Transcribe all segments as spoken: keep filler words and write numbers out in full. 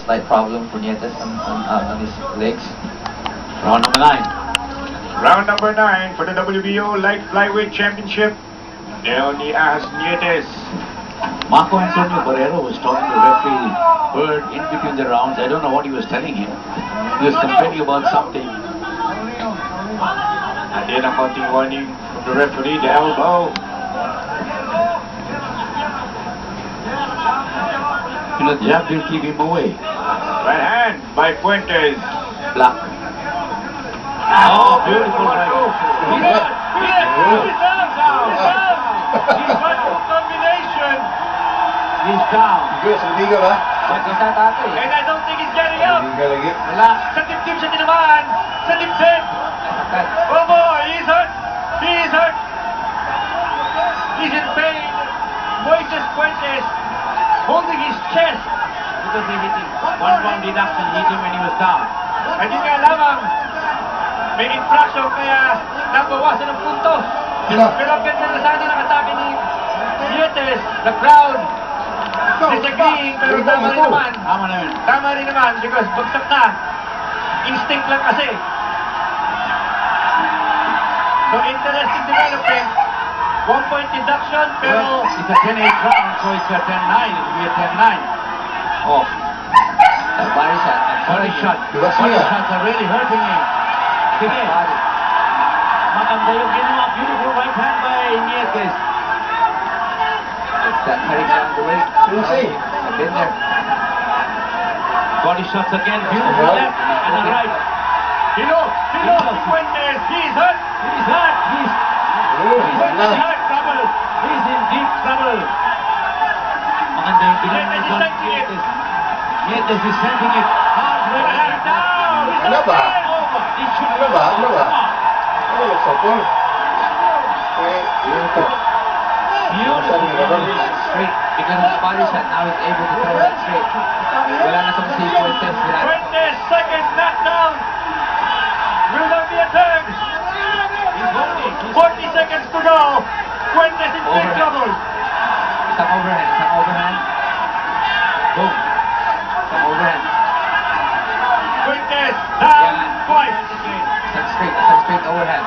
slight problem for Nietes on, on, uh, on his legs. Round number nine. Round number nine for the W B O Light Flyweight Championship. Leonidas Nietes. Marco Antonio Barrero was talking to the referee, Bird, in between the rounds. I don't know what he was telling him. He was complaining about something. And then a counting warning from the referee, the elbow. You know, jab will keep him away. Right hand by Fuentes. Black. Oh, beautiful right. He's out! He's out now! He's got the combination! He's down. Bigo, sa bigo ba? And I don't think he's getting up! Bigo lagi. Wala. Sa dibdib siya tinamaan! Sa dibdib! Oh boy! He's hurt! He's hurt! He's in pain! Moises Fuentes holding his chest! Because he hit him. One round deduction hit him when he was down. At yun nga lamang, may infraction kaya nabawasan ng puntos. Sino? Pero ang ganda na sana ng atake ni Nietes, the crowd disagreeing, pero tama rin naman. Tama na yun. Tama rin naman because bagsak na. Instinct lang kasi. So interesting development. One point deduction, pero Well, it's a ten eight round, so it's a ten nine. It'll be a ten nine. Oh. That body shot. Body shot. Diba Body siya? shots are really hurting him. Sige. Body. Maganda yung ginawa. Beautiful right hand by Nietes. It's that cutting down the weight. Lucy. I've been there. Body shots again. Beautiful Right. left and a right. Hilo, Hilo, Fuentes, he's hurt. He's hurt. He's, Oh, he's in wala. deep trouble. He's in deep trouble. Maganda yung ginawa Nietes is ni sending it. Nietes. Nietes is sending it hard Right right hand down. He's Ano up ba? again. over. It should Ano ba? Ano ba? Come on. Ano nagsapol? Eh, yun pa. Beautiful. Straight. Because of the body shot, now he's able to throw that straight. Wala na kung si Fuentes. Wala. Fuentes, second knockdown. Will there be a third? He's holding. He's forty seconds to go. Fuentes in big Overhand. trouble. Isang overhand. Isang overhand. Boom. Isang overhand. Fuentes down twice. Isang straight. Isang straight overhand.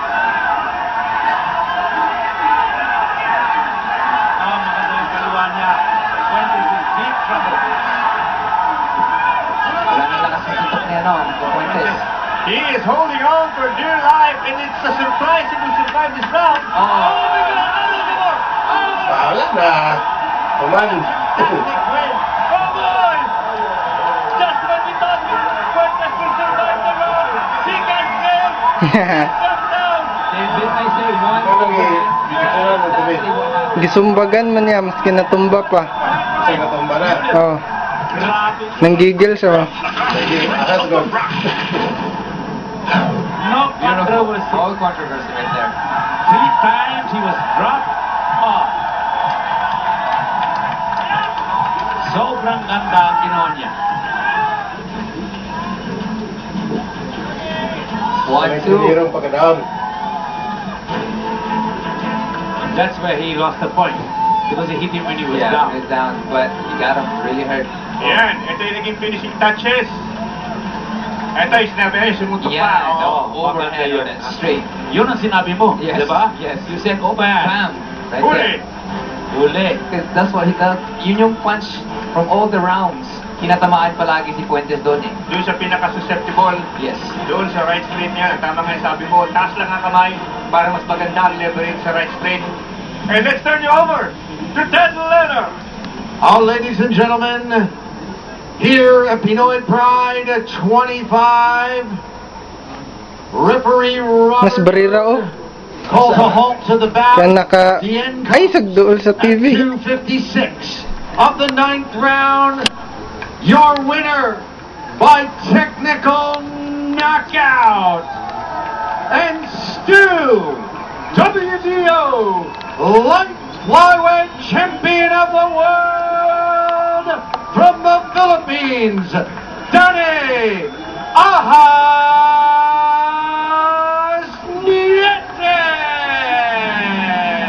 Oh, maganda yung kaliwa niya. Fuentes in deep trouble. Wala nang lakas ng suntok niya, no? Ang Fuentes. He is holding on for dear life, and it's a surprise if he survive this round. Oh. Oh my God! Out of the door! Out of the door! Wala na. Kuman. Oh boy! Just when we thought Fuentes will survive the round, he can't fail. Come down. They did I say one. Ano nang i-bigyan mo dumi? Gisumbagan man niya, maski natumba pa. Kasi natumba na. Oh, nanggigil siya. Sige, ahas ko. No Beautiful. controversy. All controversy right there. Three times he was dropped off. Sobrang ganda ang ginawa niya. One, May two. sinirong pagkadaon. That's where he lost the point. Because he hit him when he was Yeah, down. he was down, but he got him really hurt. Yan, ito yung naging finishing touches. Ito yung sinabi, eh, sumutok Yeah, pa. no, Oh, overhand on it, straight. Yun ang sinabi mo, Yes, di ba? yes. You said, oh man, Bam! Right Huli! there. huli. Because that's what he does. Yun yung punch from all the rounds. Kinatamaan palagi si Fuentes doon eh. Doon sa pinaka-susceptible, Yes. doon sa right straight niya, tama nga yung sabi mo, taas lang ang kamay para mas maganda ang leverage sa right straight. And let's turn you over to Ted Leonard. All ladies and gentlemen, here at Pinoy Pride twenty-five, referee Mas Robert barira oh. calls a halt to the bout. Kaya naka... The end Ay, sagdool sa T V. two fifty-six of the ninth round, your winner by technical knockout, and Stu, W B O Light Flyweight Champion of the World from the Philippines, Danny Ahas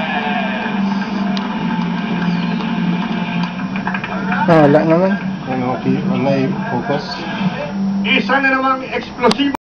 Nietes! Ah, wala naman. Ano? Maki, may focus. Isa na namang eksplosibo